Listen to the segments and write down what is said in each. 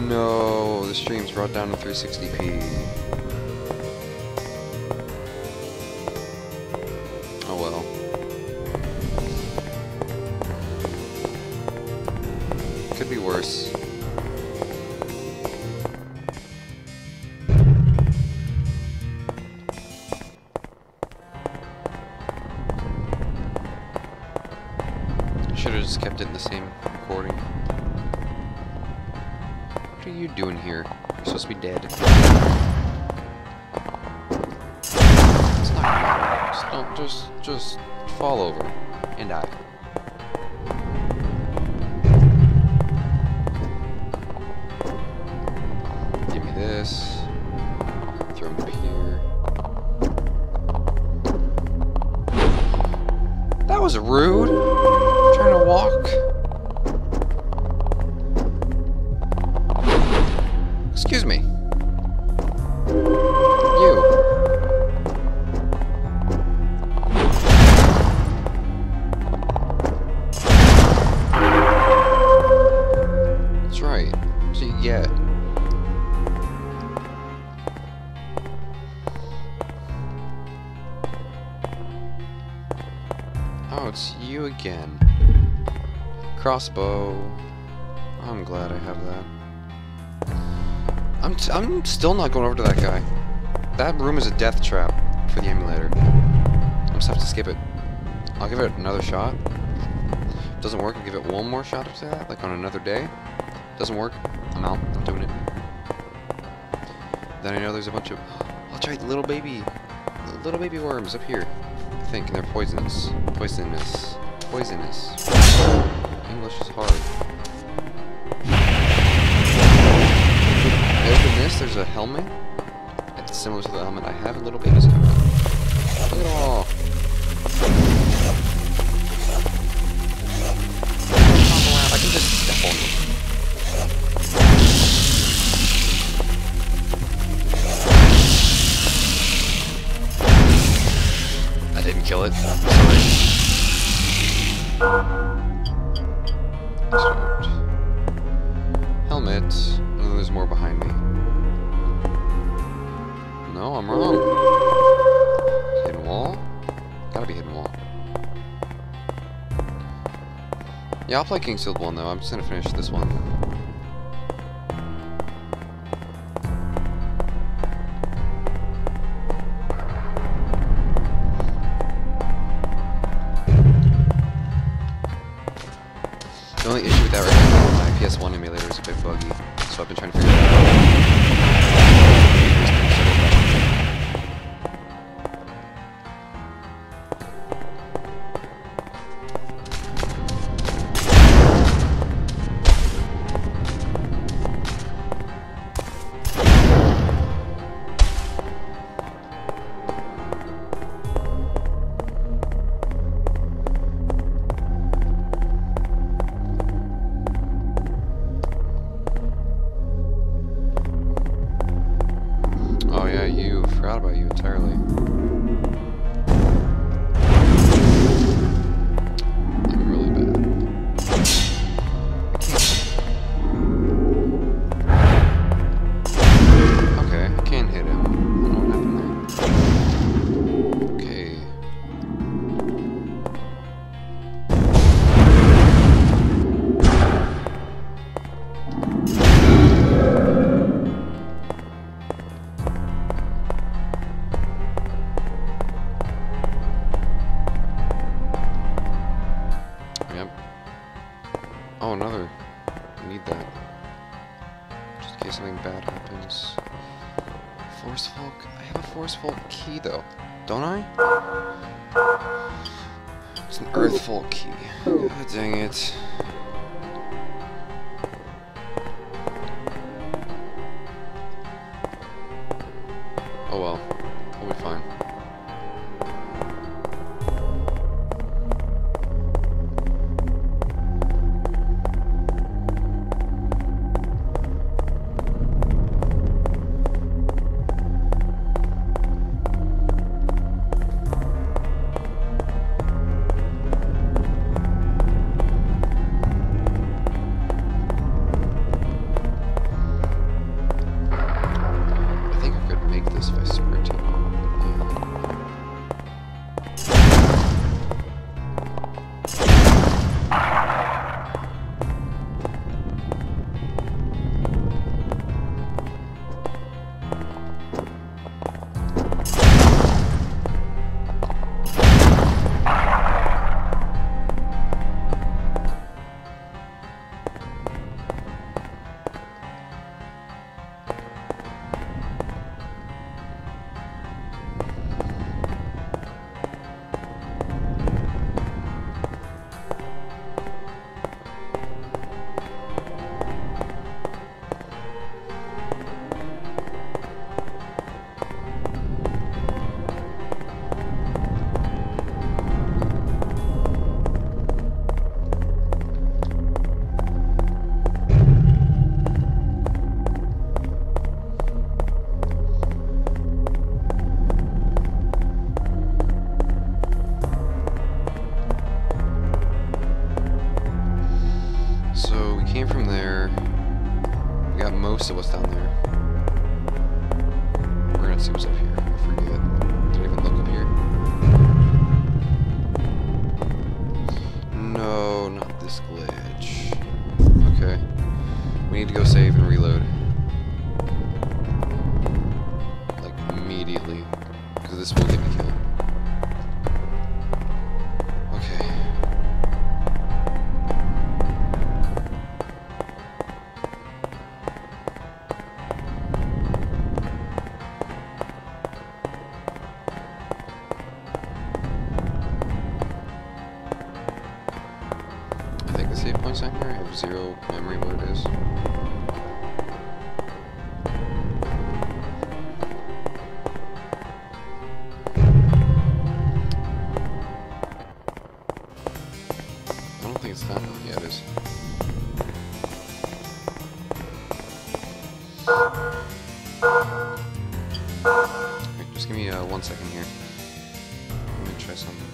No, the stream's brought down to 360p. Oh well. Could be worse. Should have just kept it in the same recording. What are you doing here? You're supposed to be dead. It's not. Just fall over and die. Give me this. Throw him up here. That was rude. I'm trying to walk. Excuse me. You. That's right. That's what you get. Oh, it's you again. Crossbow. I'm glad I have that. I'm still not going over to that guy. That room is a death trap for the emulator. I just have to skip it. I'll give it another shot. If it doesn't work, I'll give it one more shot after that, like on another day. Doesn't work, I'm out. Not doing it. Then I know there's a bunch of... I'll try little baby worms up here. I think, and they're poisonous. Poisonous. English is hard. Open this, there's a helmet. It's similar to the helmet I have, and little babies come out. Look at all. I can just step on them. I didn't kill it. Sorry. Helmet. And then there's more behind me. No, I'm wrong. Hidden wall? Gotta be hidden wall. Yeah, I'll play Kingsealed 1 though. I'm just gonna finish this one. The only issue with that right now, my PS1 emulator is a bit buggy, so I've been trying to figure that out. Oh yeah, you. Forgot about you entirely. I'm really bad. Okay, I can hit him. I don't know what happened there. Okay. Oh, another. I need that. Just in case something bad happens. Force Folk? I have a Force Folk key though. Don't I? It's an Earth Folk key. God dang it. Oh well. We'll be fine. So we came from there. We got most of what's down there. We're gonna see what's up here. I forget. Did I even look up here? No, not this glitch. Okay. We need to go save and reload. Like, immediately. Because this will get me killed. Okay. I think the save point's on here. I have zero memory what it is. I don't think it's done. Yeah, it is. Wait, just give me 1 second here. Let me try something.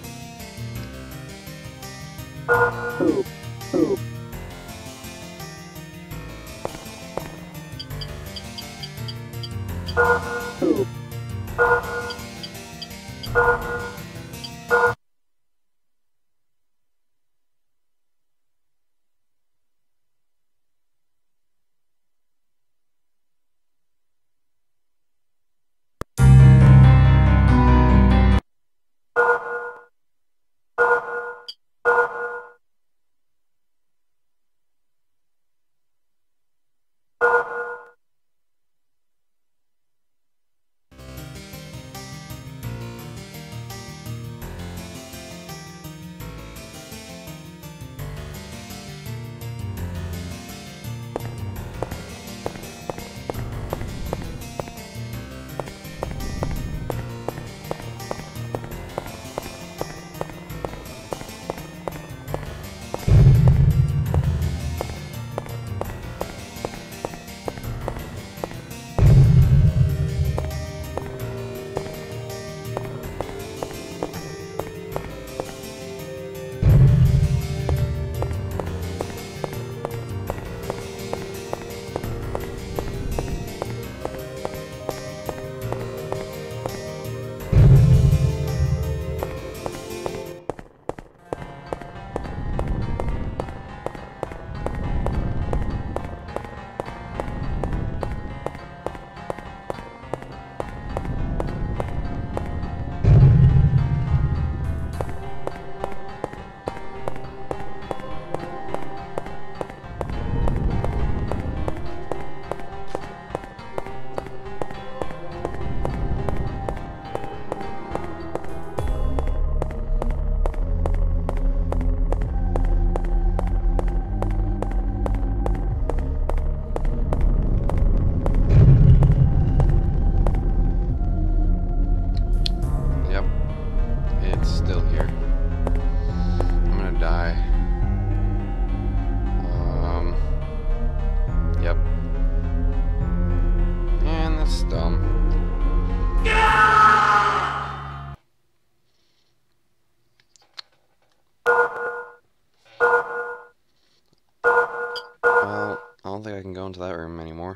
Into that room anymore.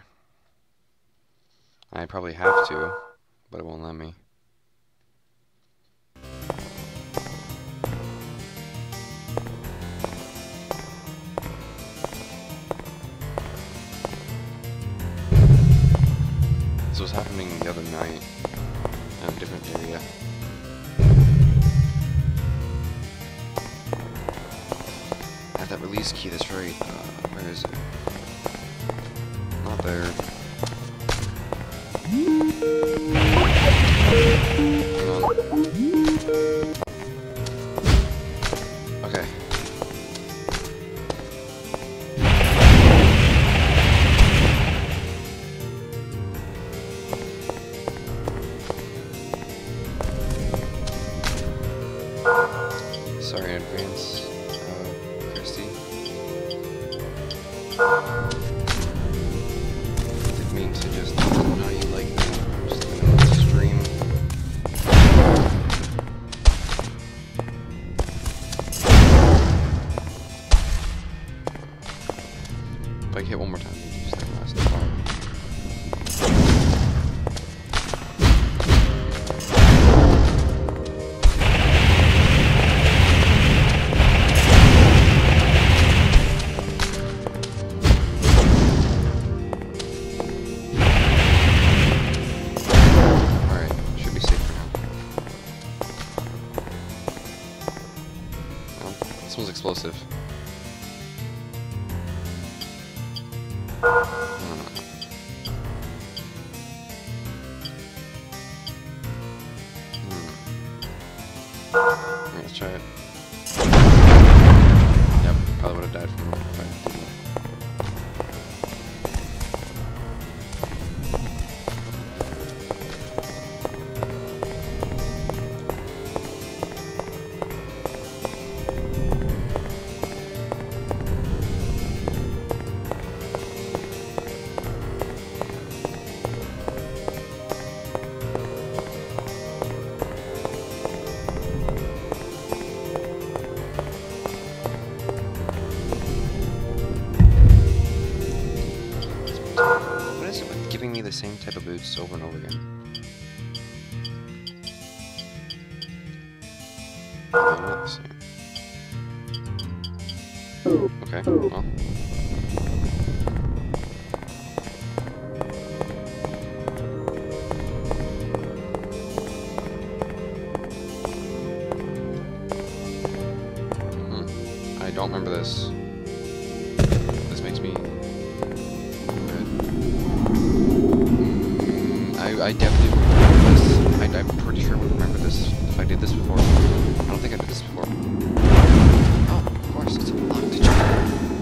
I probably have to, but it won't let me. This was happening the other night in a different area. I have that release key, that's right. Where is it? Not there. Hang on. Okay. Sorry in advance, Christy. If I hit one more time, you use that last fire. Explosive. Let's try it. Yep, probably would have died from it if I didn't. What is it with giving me the same type of boots over and over again? They're not the same. Okay, well. I don't remember this. This makes me... I definitely remember this. I'm pretty sure I would remember this if I did this before. I don't think I did this before. Oh, of course, it's a locked chamber.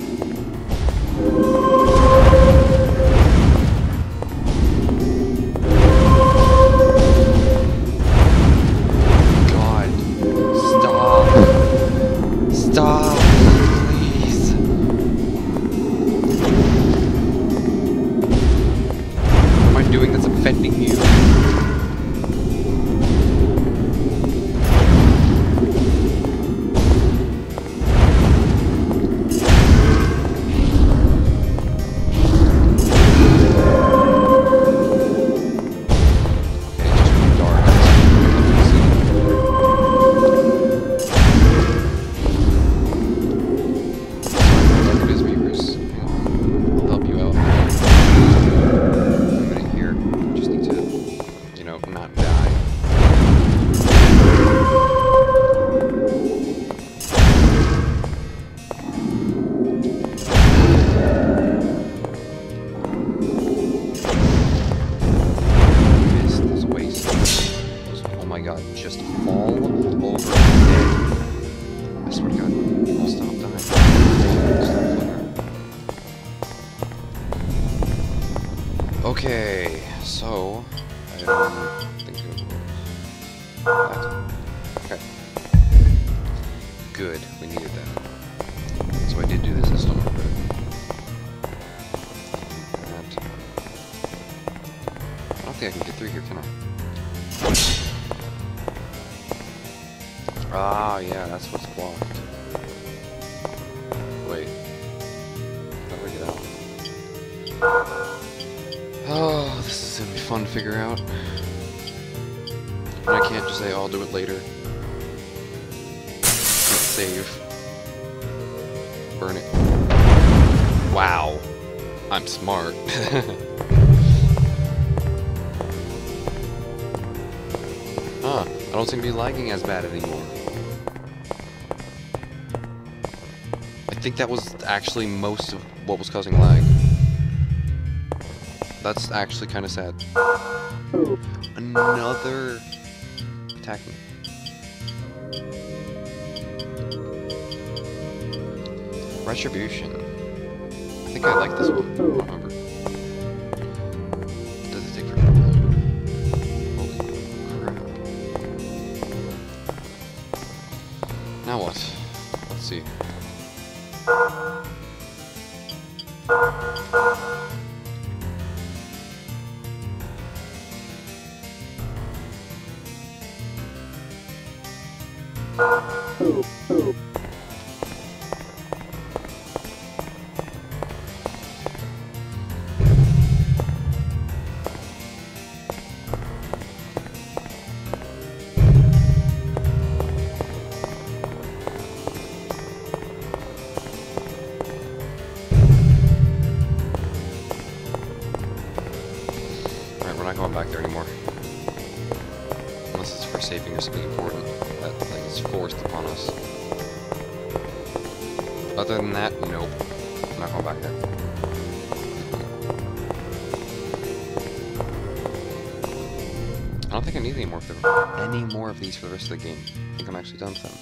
God. Stop. Stop. Please. What am I doing that's offending you? Just fall over dead. I swear to God, I'll stop dying. Okay, so I don't think it was that. Okay. Good, we needed that. So I did do this, I still remember it. That. I don't think I can get through here, can I? Ah, yeah, that's what's blocked. Wait. How do I get out? Oh, this is gonna be fun to figure out. And I can't just say, oh, I'll do it later. Save. Burn it. Wow. I'm smart. Huh. I don't seem to be lagging as bad anymore. I think that was actually most of what was causing lag. That's actually kind of sad. Another attacking. Retribution. I think I like this one. I don't remember. Does it take forever to load? Holy crap. Now what? Let's see. not going back there anymore. Unless it's for saving or something important that like is forced upon us. Other than that, nope. I'm not going back there. I don't think I need any more of these for the rest of the game. I think I'm actually done with them.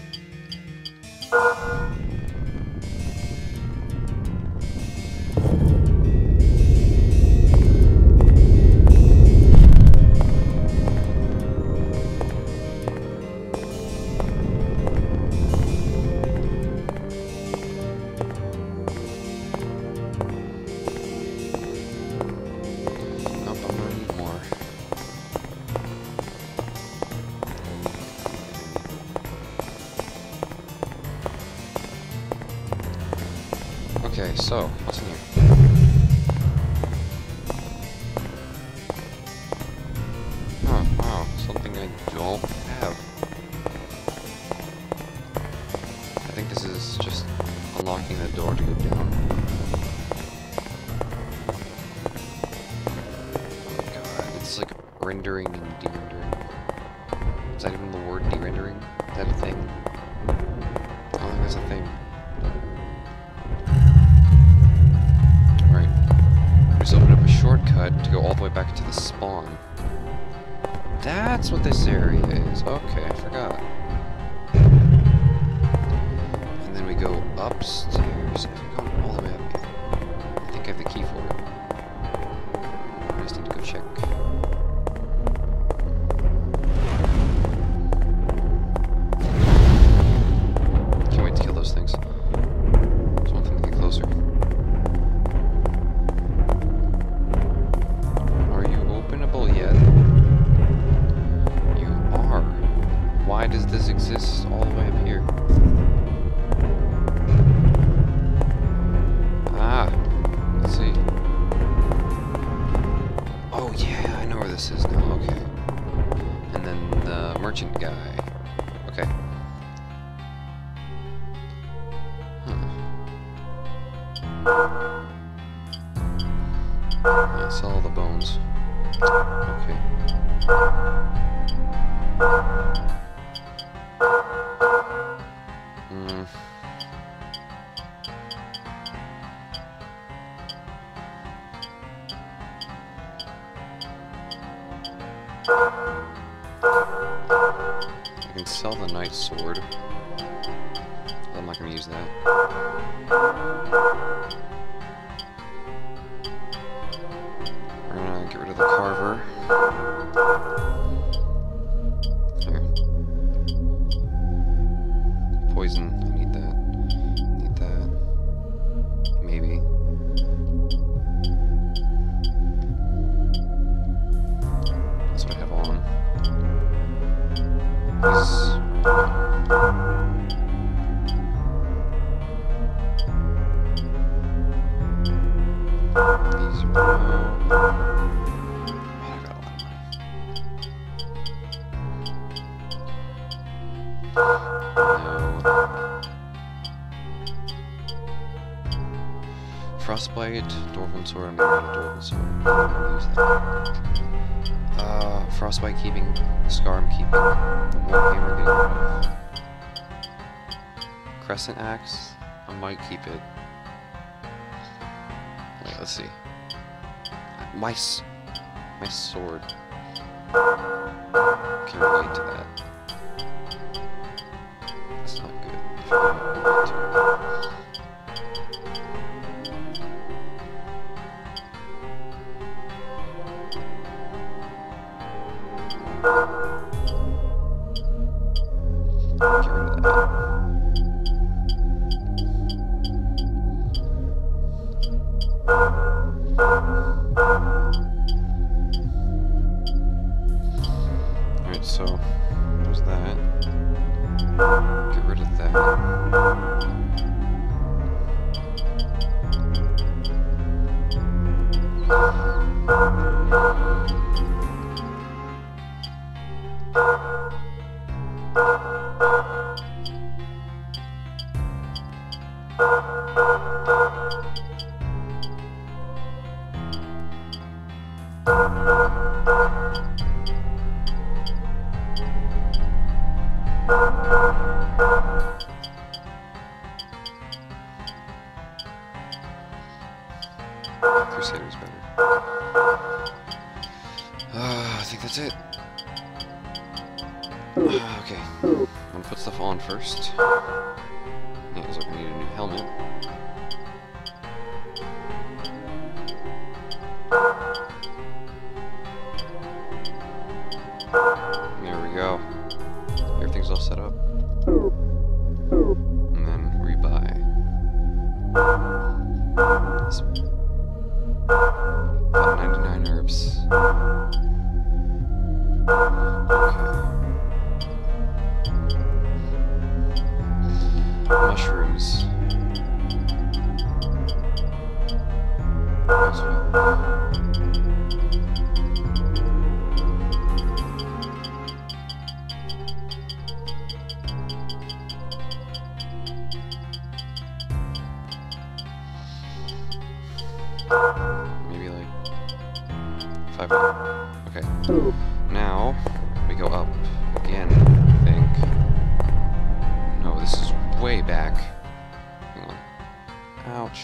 Okay, so, what's in here? Oh, wow, something I don't have. I think this is just unlocking the door to go down. Oh god, it's like rendering and de-rendering. Is that even the word de-rendering? Is that a thing? I don't think that's a thing. Just open up a shortcut to go all the way back to the spawn. That's what this area is. Okay, I forgot. And then we go upstairs. Have we gone all the way up yet? I think I have the key for it. I just need to go check. Can't wait to kill those things. Just want them to get closer. Yet. You are. Why does this exist all the way up here? Ah, let's see. Oh yeah, I know where this is now, okay. And then the merchant guy. Okay. Yeah, sell all the bones. Okay. I can sell the knight's sword. I'm not gonna use that. We're gonna get rid of the carver. Here. Poison. I need that. Need that. Maybe. That's what I have on. These. These are Frostbite, Dwarven Sword, I'm gonna get a Dwarven Sword. I'm gonna use that. Frostbite keeping, Scar I'm keeping, Warhammer getting rid of. Crescent Axe, I might keep it. Wait, let's see. My sword can relate to that. That's not good. If I don't relate to it. Get rid of that. Alright, so there's that. Get rid of that. Crusader's better. I think that's it. Okay. I'm gonna put stuff on first. Yeah, looks like we need a new helmet. There we go. Everything's all set up. And then rebuy. About 99 herbs. Okay. Mushrooms. As well. Maybe like 500. Okay. Now we go up again, I think. No, this is way back. Hang on. Ouch.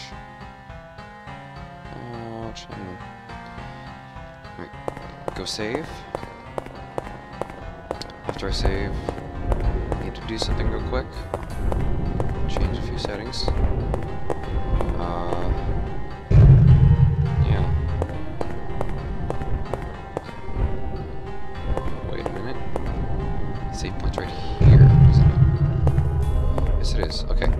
Ouch. Hang on. Alright. Go save. After I save, I need to do something real quick. Change a few settings. Yeah. Wait a minute. Save point's right here, isn't it? Yes, it is. Okay.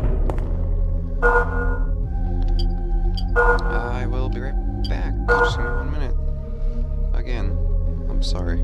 I will be right back. Just give me 1 minute. Again. I'm sorry.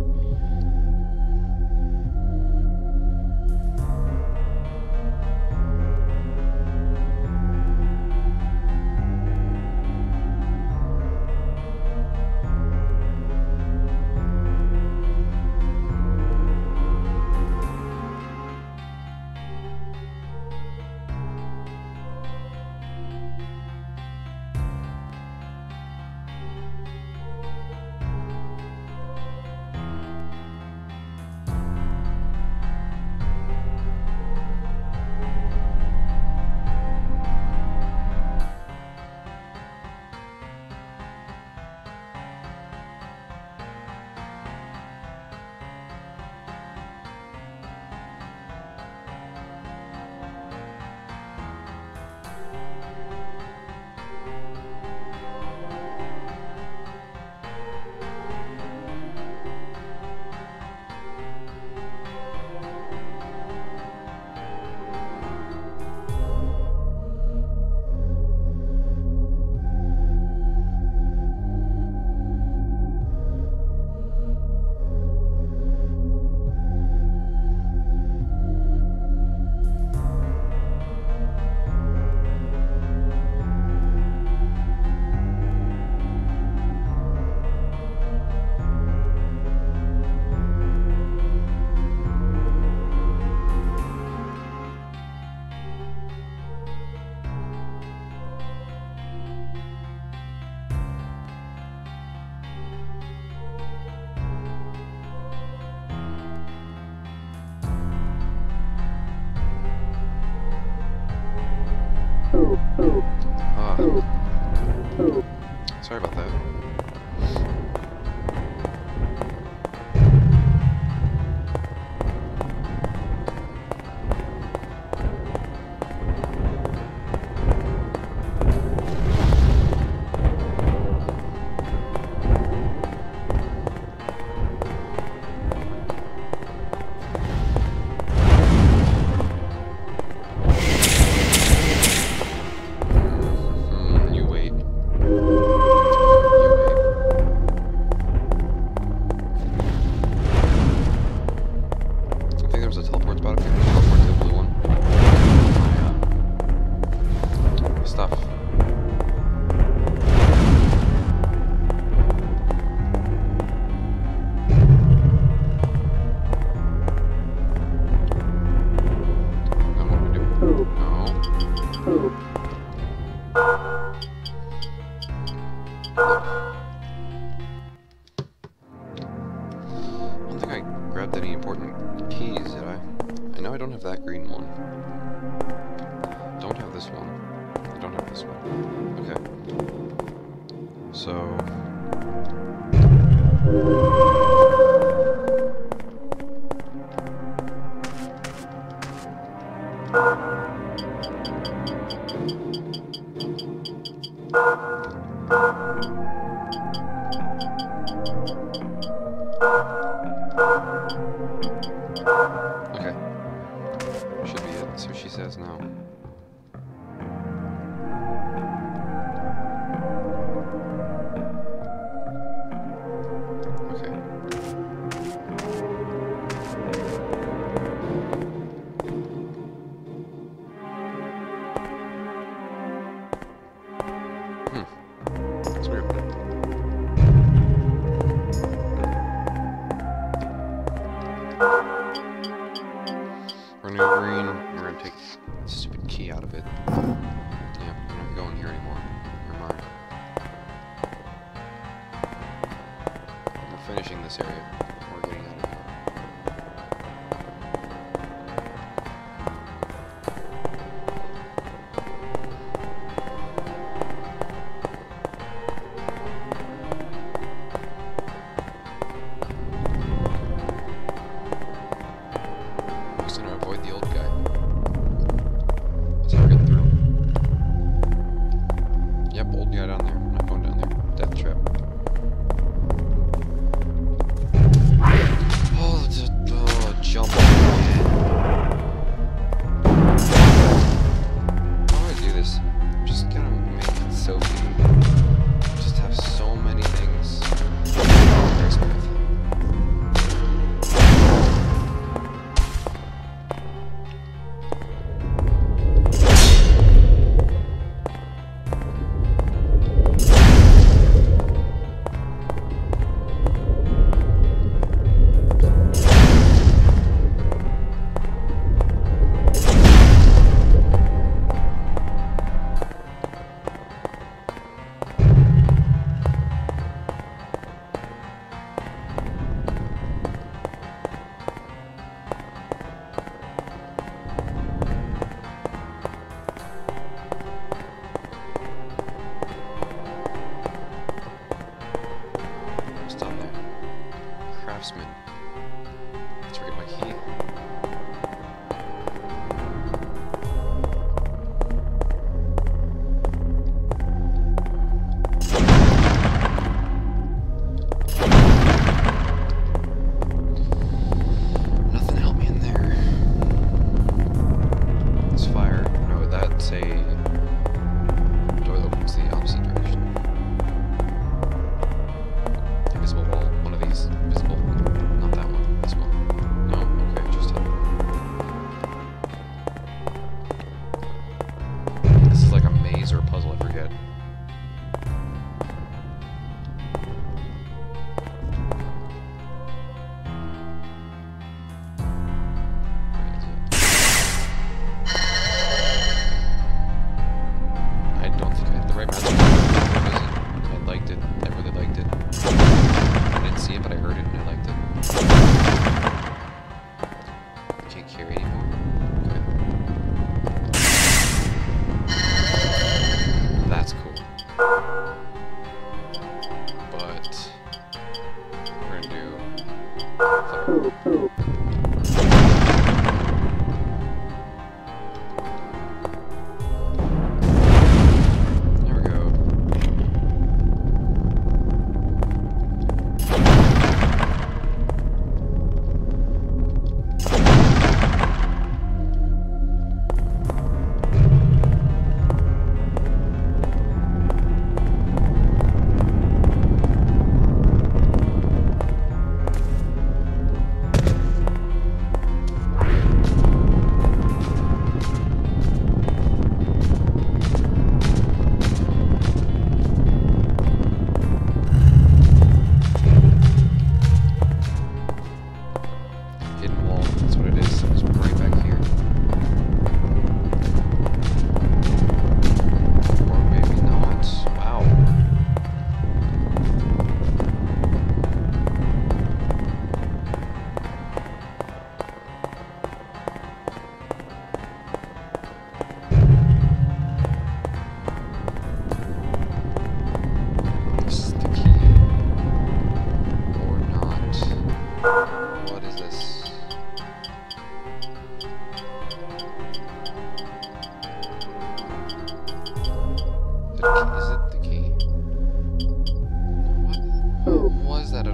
Sorry about that. You wait. grabbed any important keys, did I? I know I don't have that green one. Don't have this one. I don't have this one. Okay. So... Okay. Should be it. That's what she says now. Okay. That's weird. Renew green. We're gonna take the stupid key out of it. Yeah, we're not going here anymore. Never mind. We're finishing this area. We're getting out of here. Just gonna avoid the old guy. That's how we're getting through. Yep, old guy down there. I'm not going down there. Death trap. Oh, jump. Why do I do this? I'm just gonna make it so easy. Just have so many things to progress with. What's down there? Craftsman. Let's get my key. Nothing helped me in there. It's fire. No, that's a door that opens the opposite direction. Invisible wall. One of these. Visible. Not that one. This one. No? Okay, just it. This is like a maze or a puzzle, I forget. I don't think I had the right magic. I liked it. I really liked it. I didn't see it, but I heard it and I liked it. I can't carry anymore. Okay. That's cool. But we're gonna do fire. There we go.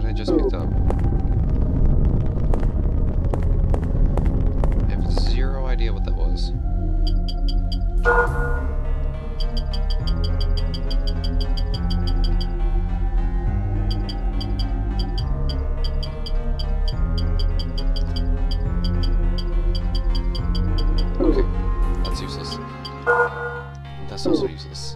I just picked up. I have zero idea what that was. Okay, that's useless. That's also useless.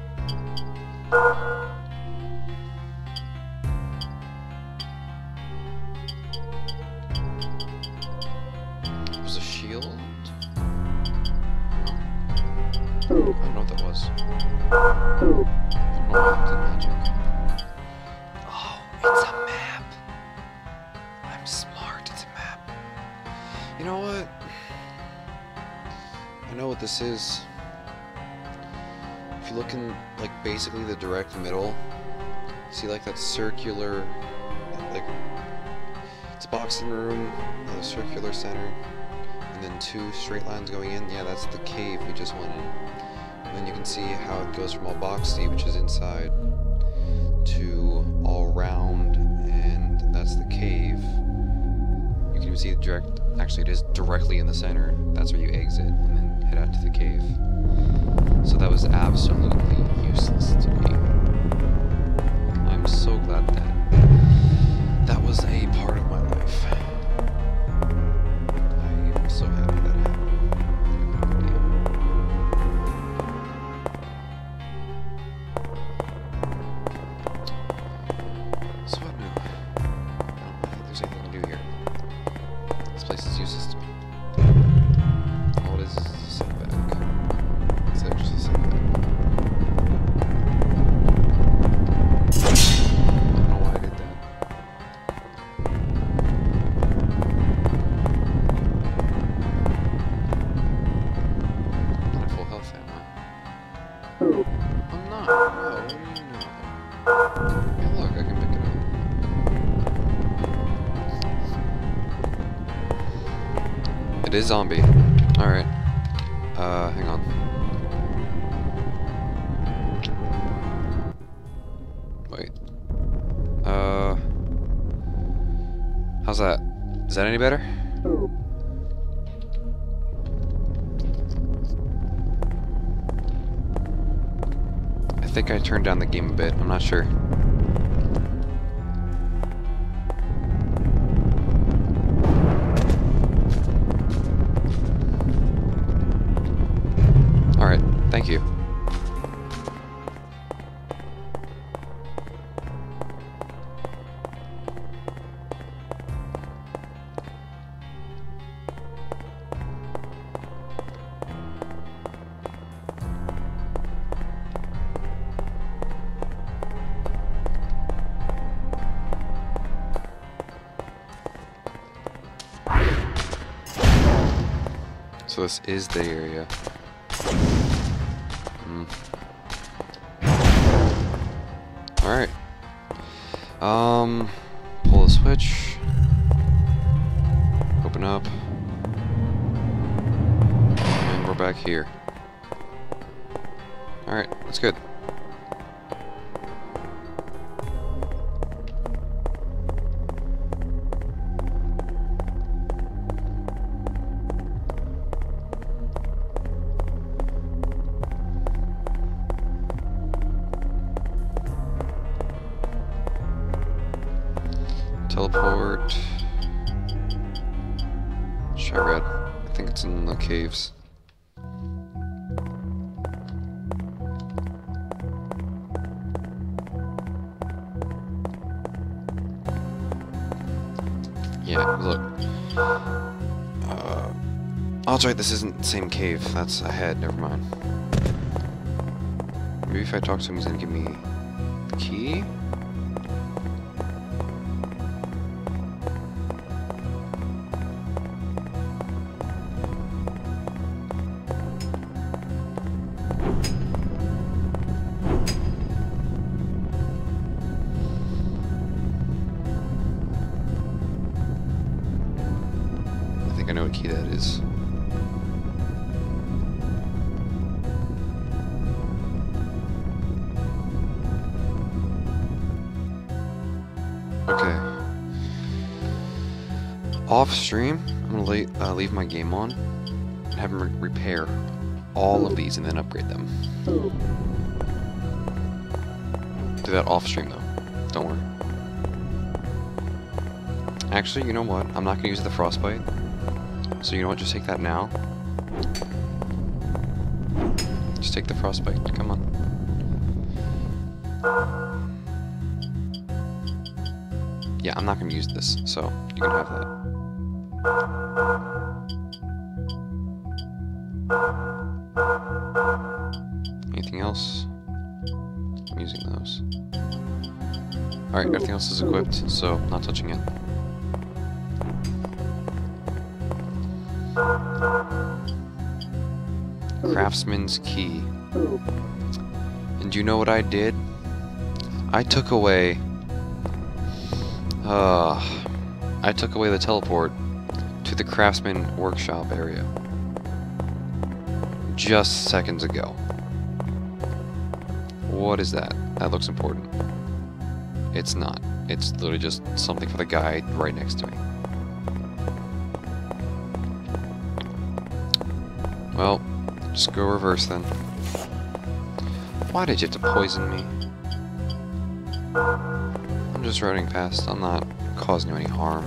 Was a shield? No. I don't know what that was. I don't know why I did magic. Oh, it's a map! I'm smart, it's a map. You know what? I know what this is. If you look in, like, basically the direct middle, see, like, that circular, like, it's a boxing room, a circular center, and then two straight lines going in. Yeah, that's the cave we just went in. And then you can see how it goes from all boxy, which is inside, to all round, and that's the cave. You can even see the direct, actually it is directly in the center. That's where you exit, and then head out to the cave. So that was absolutely useless to me. I'm so glad that was a part of my life. I am so happy that happened. So what now? I don't think there's anything to do here. This place is useless to me. All it is a setback. It's actually a setback. I don't know why I did that. I'm not at full health, am I? I'm not. Oh, what do you know? Hey, look, I can pick it up. It is zombie. Alright. Hang on. Wait. How's that? Is that any better? I think I turned down the game a bit. I'm not sure. Alright, thank you. So this is the area. Alright. Pull the switch. Open up. And we're back here. Alright, that's good. Teleport. Shard. I think it's in the caves. Yeah, look. Oh, that's right, this isn't the same cave. That's ahead, never mind. Maybe if I talk to him, he's gonna give me the key? I know what key that is. Okay. Off stream, I'm gonna leave my game on and have him repair all of these and then upgrade them. Do that off stream though. Don't worry. Actually, you know what? I'm not gonna use the frostbite. So you know what? Just take that now. Just take the frostbite. Come on. Yeah, I'm not gonna use this, so you can have that. Anything else? I'm using those. Alright, everything else is equipped, so not touching it. Craftsman's key. And you know what I did? I took away the teleport to the craftsman workshop area just seconds ago. What is that? That looks important. It's not. It's literally just something for the guy right next to me. Well, just go reverse then. Why did you have to poison me? I'm just riding past. I'm not causing you any harm.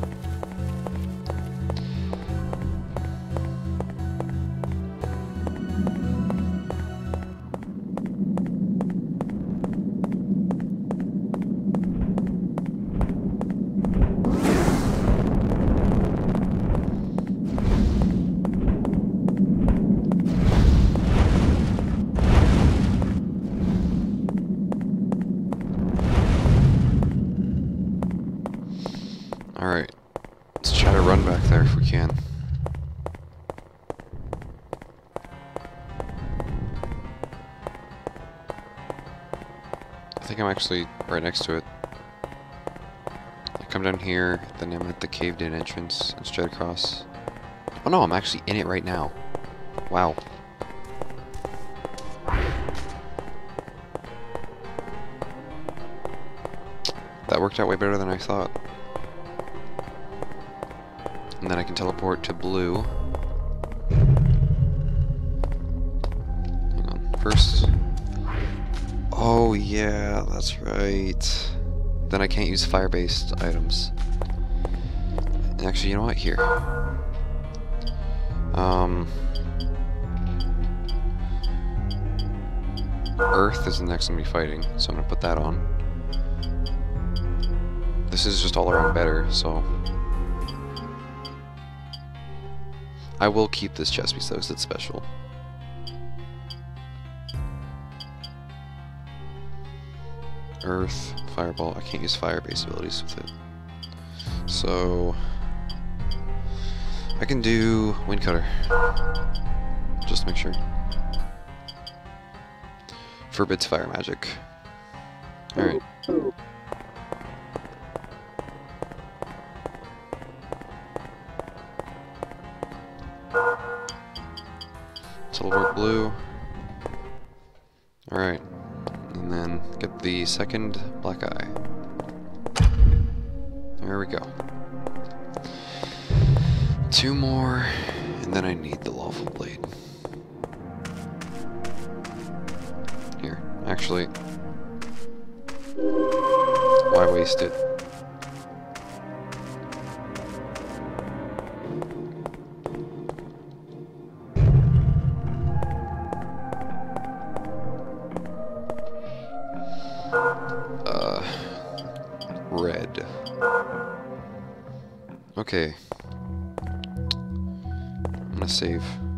Alright, let's try to run back there if we can. I think I'm actually right next to it. I come down here, then I'm at the caved-in entrance and straight across. Oh no, I'm actually in it right now. Wow. That worked out way better than I thought. And then I can teleport to blue. Hang on. First. Oh yeah, that's right. Then I can't use fire-based items. And actually, you know what? Here. Earth is the next one to be fighting, so I'm gonna put that on. This is just all around better, so I will keep this chest piece though, because it's special. Earth, fireball. I can't use fire-based abilities with it. So I can do wind cutter. Just to make sure. Forbids fire magic. Alright. Teleport blue. Alright. And then get the second black eye. There we go. 2 more, and then I need the lawful blade. Here, actually, why waste it? Red. Okay. I'm gonna save.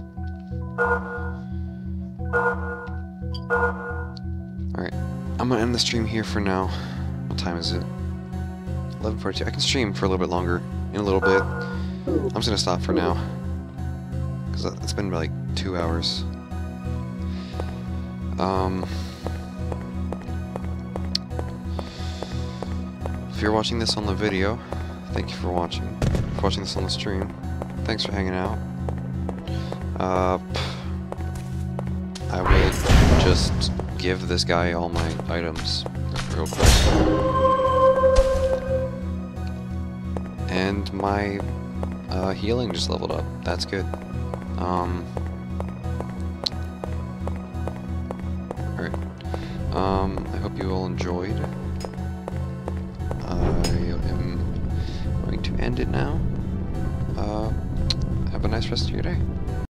Alright. I'm gonna end the stream here for now. What time is it? 11:42. I can stream for a little bit longer in a little bit. I'm just gonna stop for now. Because it's been like 2 hours. If you're watching this on the video, thank you for watching. If you're watching this on the stream, thanks for hanging out. I will just give this guy all my items real quick. And my healing just leveled up. That's good. Alright. I hope you all enjoyed. I am going to end it now. Have a nice rest of your day.